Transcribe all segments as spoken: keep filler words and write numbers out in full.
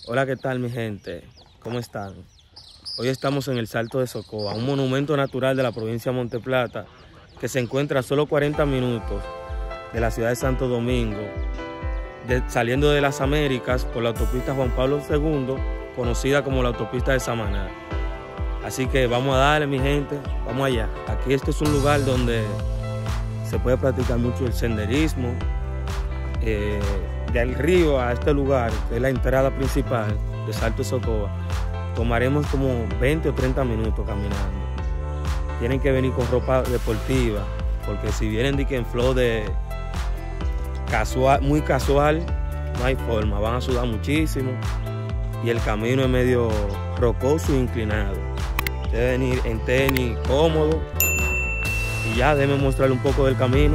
Hola, ¿qué tal mi gente? ¿Cómo están? Hoy estamos en el Salto de Socoa, un monumento natural de la provincia de Monte Plata que se encuentra a solo cuarenta minutos de la ciudad de Santo Domingo, de, saliendo de las Américas por la autopista Juan Pablo segundo, conocida como la autopista de Samaná. Así que vamos a darle, mi gente, vamos allá. Aquí este es un lugar donde se puede practicar mucho el senderismo. Eh, del río a este lugar, que es la entrada principal de Salto de Socoa, tomaremos como veinte o treinta minutos caminando. Tienen que venir con ropa deportiva, porque si vienen de que en flow de casual, muy casual, no hay forma, van a sudar muchísimo y el camino es medio rocoso e inclinado. Deben ir en tenis cómodo y ya, déjenme mostrarle un poco del camino.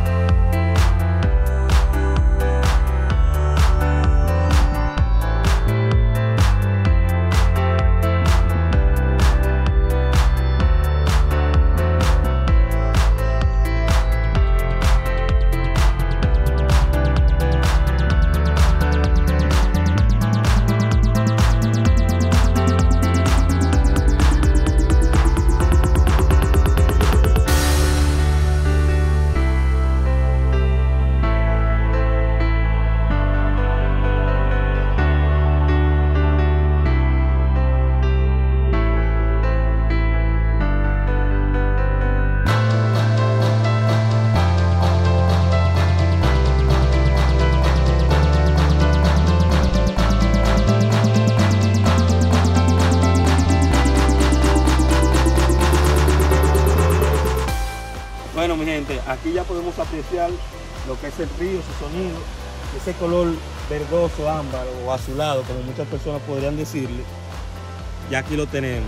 Bueno, mi gente, aquí ya podemos apreciar lo que es el río, su sonido, ese color verdoso, ámbar o azulado, como muchas personas podrían decirle. Ya aquí lo tenemos.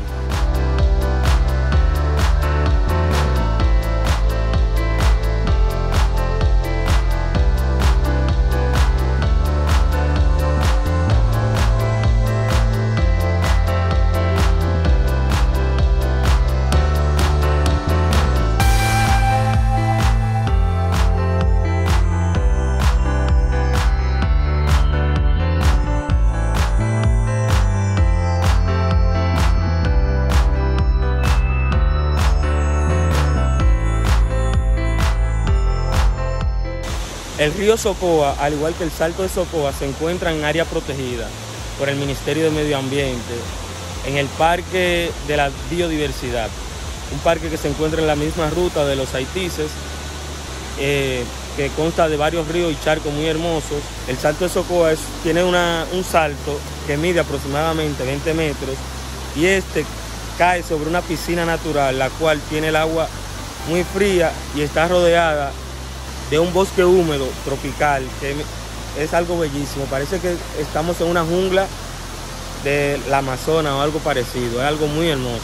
El río Socoa, al igual que el Salto de Socoa, se encuentra en área protegida por el Ministerio de Medio Ambiente, en el Parque de la Biodiversidad, un parque que se encuentra en la misma ruta de los Haitises, eh, que consta de varios ríos y charcos muy hermosos. El Salto de Socoa es, tiene una, un salto que mide aproximadamente veinte metros y este cae sobre una piscina natural, la cual tiene el agua muy fría y está rodeada de un bosque húmedo tropical, que es algo bellísimo. Parece que estamos en una jungla de la Amazonas o algo parecido, es algo muy hermoso.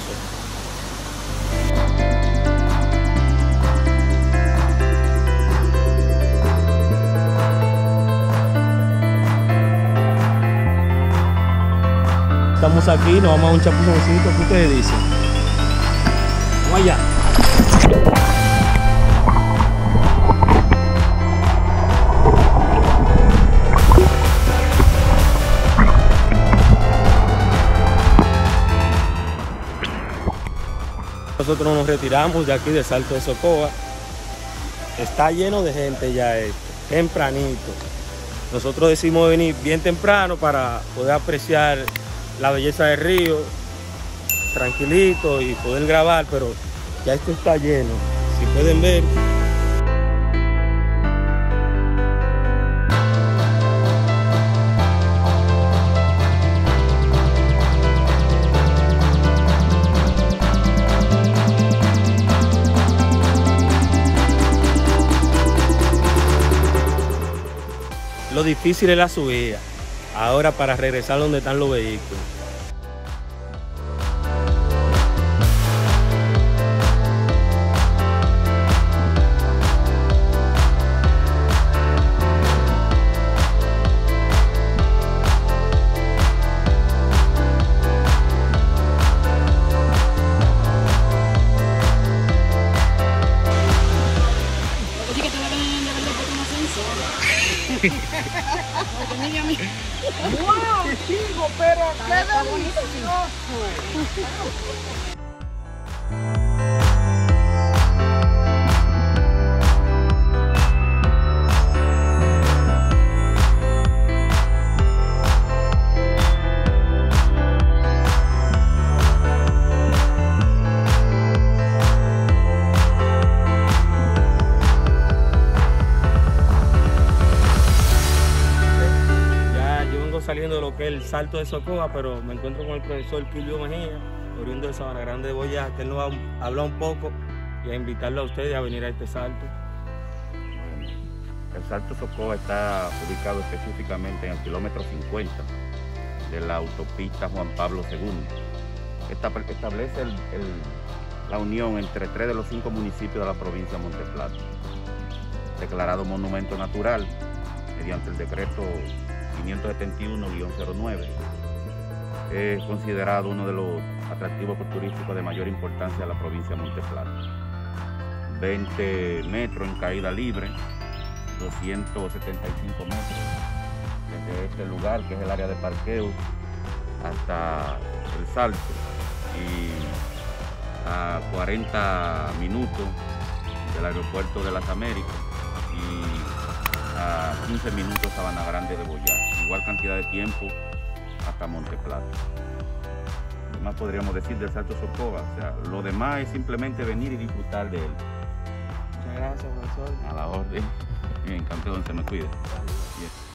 Estamos aquí, nos vamos a un chapuzoncito. ¿Qué ustedes dicen? Vamos allá. Nosotros nos retiramos de aquí del Salto de Socoa. Está lleno de gente ya esto, tempranito. Nosotros decidimos venir bien temprano para poder apreciar la belleza del río, tranquilito y poder grabar, pero ya esto está lleno. Si pueden ver. Lo difícil es la subida, ahora para regresar donde están los vehículos. Oye, que te va a ganar de verdad por un ascenso. ¡Wow, chico! Pero qué delicioso. Saliendo de lo que es el Salto de Socoa, pero me encuentro con el profesor Kilvio Mejía, oriundo de Sabana Grande de Boyá, que él nos va a hablar un poco y a invitarlo a ustedes a venir a este salto. Bueno, el Salto Socoa está ubicado específicamente en el kilómetro cincuenta de la autopista Juan Pablo segundo. Esta establece el, el, la unión entre tres de los cinco municipios de la provincia de Monteplata, declarado monumento natural mediante el decreto quinientos setenta y uno guión cero nueve. Es considerado uno de los atractivos turísticos de mayor importancia de la provincia de Monteplata. veinte metros en caída libre, doscientos setenta y cinco metros desde este lugar, que es el área de parqueo, hasta el salto, y a cuarenta minutos del aeropuerto de las Américas y a quince minutos Sabana Grande de Boyá. Igual cantidad de tiempo hasta Monteplata. ¿Qué más podríamos decir del Salto Socoa? O sea, lo demás es simplemente venir y disfrutar de él. Muchas gracias, profesor. A la orden. Bien, campeón, se me cuida. Yes.